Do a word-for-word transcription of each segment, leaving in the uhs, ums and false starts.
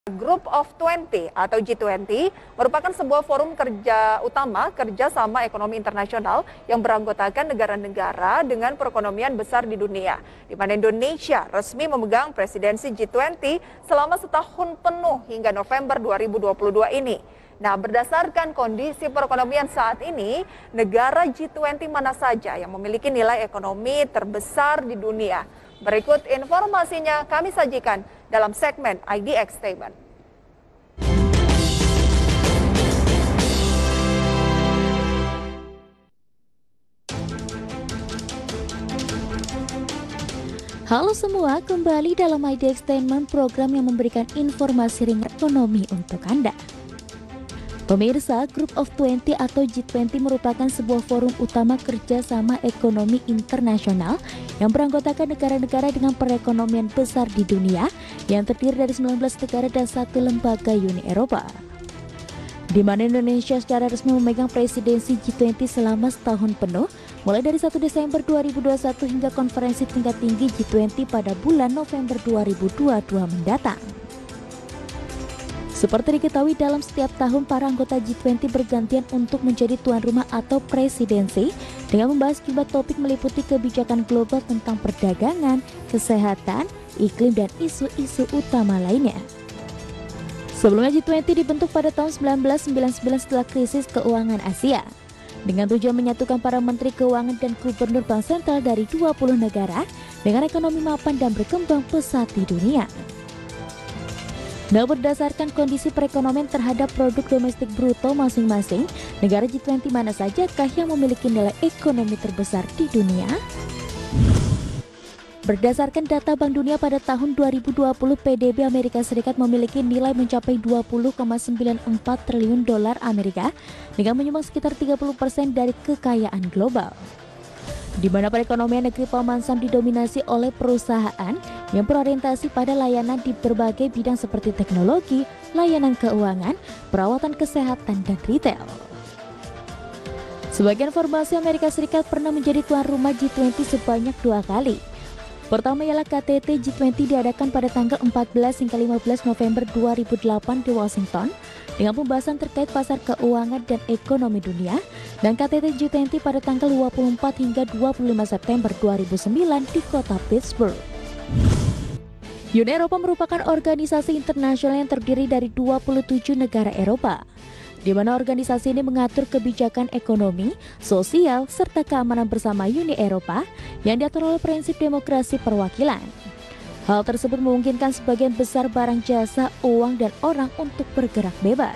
Group of twenty atau G dua puluh merupakan sebuah forum kerja utama kerjasama ekonomi internasional yang beranggotakan negara-negara dengan perekonomian besar di dunia, di mana Indonesia resmi memegang presidensi G dua puluh selama setahun penuh hingga November dua ribu dua puluh dua ini. Nah, berdasarkan kondisi perekonomian saat ini, negara G dua puluh mana saja yang memiliki nilai ekonomi terbesar di dunia? Berikut informasinya kami sajikan dalam segmen I D X Statement. Halo semua, kembali dalam I D X Statement, program yang memberikan informasi ringan ekonomi untuk Anda. Pemirsa, Group of twenty atau G dua puluh merupakan sebuah forum utama kerjasama ekonomi internasional yang beranggotakan negara-negara dengan perekonomian besar di dunia yang terdiri dari sembilan belas negara dan satu lembaga Uni Eropa, di mana Indonesia secara resmi memegang presidensi G dua puluh selama setahun penuh, mulai dari satu Desember dua ribu dua puluh satu hingga konferensi tingkat tinggi G dua puluh pada bulan November dua ribu dua puluh dua mendatang. Seperti diketahui, dalam setiap tahun para anggota G dua puluh bergantian untuk menjadi tuan rumah atau presidensi dengan membahas sejumlah topik meliputi kebijakan global tentang perdagangan, kesehatan, iklim, dan isu-isu utama lainnya. Sebelumnya G dua puluh dibentuk pada tahun seribu sembilan ratus sembilan puluh sembilan setelah krisis keuangan Asia, dengan tujuan menyatukan para menteri keuangan dan gubernur bank sentral dari dua puluh negara dengan ekonomi mapan dan berkembang pesat di dunia. Nah, berdasarkan kondisi perekonomian terhadap produk domestik bruto masing-masing, negara G dua puluh mana sajakah yang memiliki nilai ekonomi terbesar di dunia? Berdasarkan data Bank Dunia pada tahun dua ribu dua puluh, P D B Amerika Serikat memiliki nilai mencapai dua puluh koma sembilan empat triliun dolar Amerika dengan menyumbang sekitar tiga puluh persen dari kekayaan global, di mana perekonomian negeri Paman Sam didominasi oleh perusahaan yang berorientasi pada layanan di berbagai bidang seperti teknologi, layanan keuangan, perawatan kesehatan, dan retail. Sebagai informasi, Amerika Serikat pernah menjadi tuan rumah G dua puluh sebanyak dua kali. Pertama ialah K T T G dua puluh diadakan pada tanggal empat belas hingga lima belas November dua ribu delapan di Washington dengan pembahasan terkait pasar keuangan dan ekonomi dunia, dan K T T G dua puluh pada tanggal dua puluh empat hingga dua puluh lima September dua ribu sembilan di kota Pittsburgh. Uni Eropa merupakan organisasi internasional yang terdiri dari dua puluh tujuh negara Eropa, di mana organisasi ini mengatur kebijakan ekonomi, sosial, serta keamanan bersama Uni Eropa yang diatur oleh prinsip demokrasi perwakilan. Hal tersebut memungkinkan sebagian besar barang, jasa, uang, dan orang untuk bergerak bebas.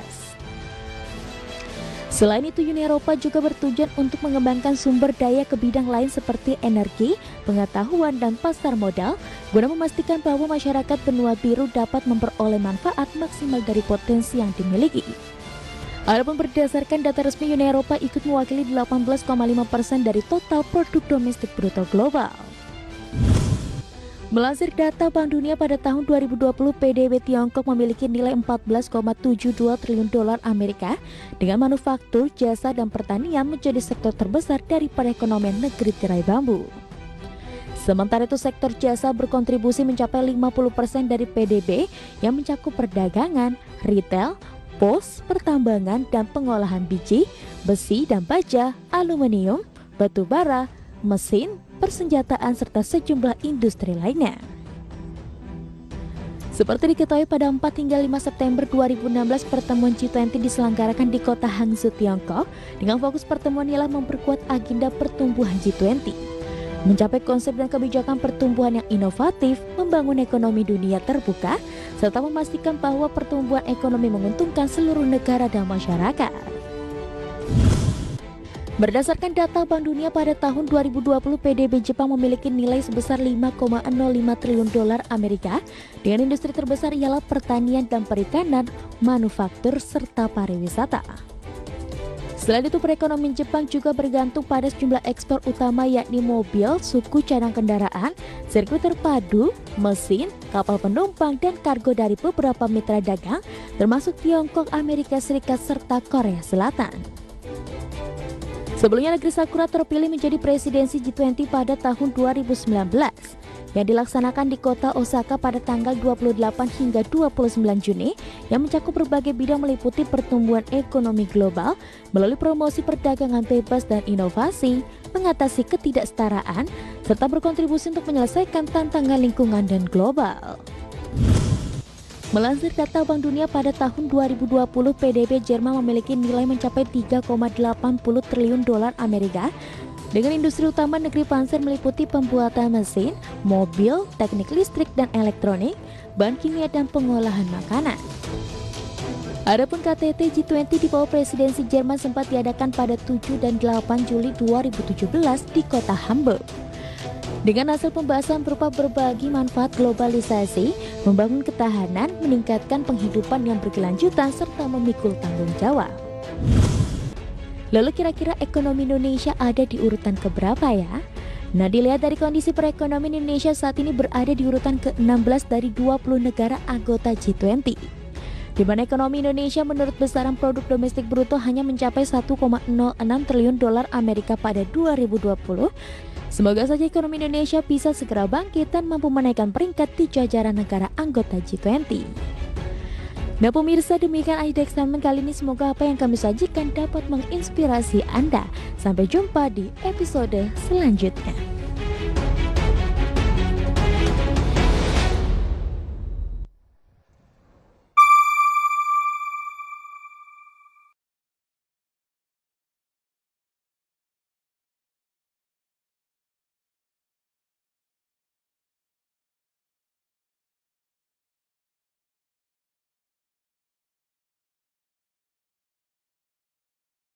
Selain itu, Uni Eropa juga bertujuan untuk mengembangkan sumber daya ke bidang lain seperti energi, pengetahuan, dan pasar modal, guna memastikan bahwa masyarakat benua biru dapat memperoleh manfaat maksimal dari potensi yang dimiliki. Adapun berdasarkan data resmi, Uni Eropa ikut mewakili delapan belas koma lima persen dari total produk domestik bruto global. Melansir data Bank Dunia pada tahun dua ribu dua puluh, P D B Tiongkok memiliki nilai empat belas koma tujuh dua triliun dolar Amerika dengan manufaktur, jasa, dan pertanian menjadi sektor terbesar dari perekonomian negeri tirai bambu. Sementara itu, sektor jasa berkontribusi mencapai lima puluh persen dari P D B yang mencakup perdagangan, retail, pos, pertambangan, dan pengolahan biji, besi dan baja, aluminium, batu bara, mesin, persenjataan, serta sejumlah industri lainnya. Seperti diketahui, pada empat hingga lima September dua ribu enam belas pertemuan G dua puluh diselenggarakan di kota Hangzhou, Tiongkok, dengan fokus pertemuan ialah memperkuat agenda pertumbuhan G dua puluh, mencapai konsep dan kebijakan pertumbuhan yang inovatif, membangun ekonomi dunia terbuka, serta memastikan bahwa pertumbuhan ekonomi menguntungkan seluruh negara dan masyarakat. Berdasarkan data Bank Dunia pada tahun dua ribu dua puluh, P D B Jepang memiliki nilai sebesar lima koma nol lima triliun dolar Amerika dengan industri terbesar ialah pertanian dan perikanan, manufaktur, serta pariwisata. Selain itu, perekonomian Jepang juga bergantung pada sejumlah ekspor utama yakni mobil, suku cadang kendaraan, sirkuit terpadu, mesin, kapal penumpang, dan kargo dari beberapa mitra dagang termasuk Tiongkok, Amerika Serikat, serta Korea Selatan. Sebelumnya, negeri Sakura terpilih menjadi presidensi G dua puluh pada tahun dua ribu sembilan belas. yang dilaksanakan di kota Osaka pada tanggal dua puluh delapan hingga dua puluh sembilan Juni yang mencakup berbagai bidang meliputi pertumbuhan ekonomi global melalui promosi perdagangan bebas dan inovasi, mengatasi ketidaksetaraan, serta berkontribusi untuk menyelesaikan tantangan lingkungan dan global. Melansir data Bank Dunia pada tahun dua ribu dua puluh, P D B Jerman memiliki nilai mencapai tiga koma delapan puluh triliun dolar Amerika dengan industri utama negeri panser meliputi pembuatan mesin, mobil, teknik listrik dan elektronik, bahan kimia dan pengolahan makanan. Adapun K T T G dua puluh di bawah presidensi Jerman sempat diadakan pada tujuh dan delapan Juli dua ribu tujuh belas di kota Hamburg. Dengan hasil pembahasan berupa berbagi manfaat globalisasi, membangun ketahanan, meningkatkan penghidupan yang berkelanjutan, serta memikul tanggung jawab. Lalu kira-kira ekonomi Indonesia ada di urutan keberapa ya? Nah, dilihat dari kondisi perekonomian Indonesia saat ini berada di urutan ke enam belas dari dua puluh negara anggota G dua puluh. Di mana ekonomi Indonesia menurut besaran produk domestik bruto hanya mencapai satu koma nol enam triliun dolar Amerika pada dua ribu dua puluh. Semoga saja ekonomi Indonesia bisa segera bangkit dan mampu menaikkan peringkat di jajaran negara anggota G dua puluh. Nah pemirsa, demikian Aida Eksamen kali ini, semoga apa yang kami sajikan dapat menginspirasi Anda. Sampai jumpa di episode selanjutnya.